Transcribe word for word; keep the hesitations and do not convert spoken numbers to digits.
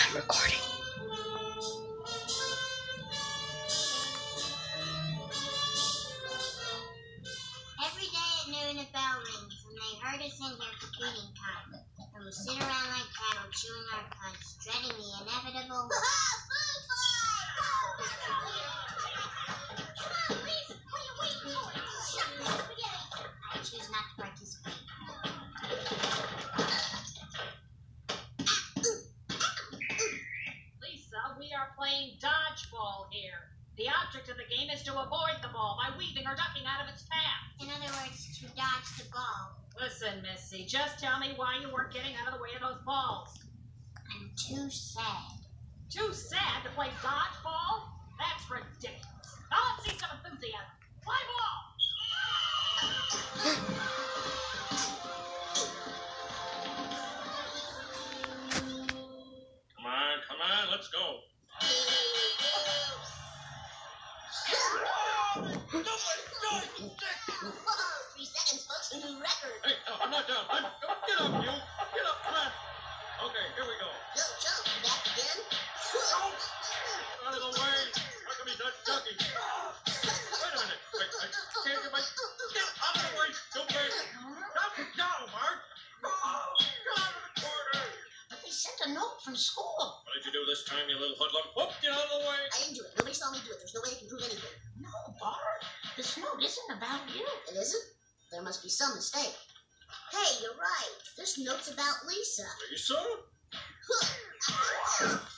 I'm recording. Every day at noon a bell rings and they herd us in here for feeding time. And we sit around like cattle chewing our cuds, dreading the inevitable food fight! Come on, Reese! What are you waiting for? Shut the spaghetti! I choose not to participate. Lisa, we are playing dodgeball here. The object of the game is to avoid the ball by weaving or ducking out of its path. In other words, to dodge the ball. Listen, Missy, just tell me why you weren't getting out of the way of those balls. I'm too sad. Too sad to play dodgeball? That's ridiculous. Now let's see some enthusiasm. Play ball! Come on, come on, let's go. Whoa, three seconds, folks, a new record. Hey, no, I'm not down. I'm, get up, you. Get up, come on. Okay, here we go. Yo, Joe, back again? Out of the way. How come he's not ducking? Wait a minute. Wait, I can't get my... Get out of the way, stupid. Stop now, Mark. Oh, get out of the corner. But they sent a note from school. What did you do this time, you little hoodlum? Whoop, get out of the way. I didn't do it. Nobody saw me do it. There's no way they can prove anything. No, Bart. This note isn't about you. It isn't? There must be some mistake. Hey, you're right. This note's about Lisa. Lisa? Huh.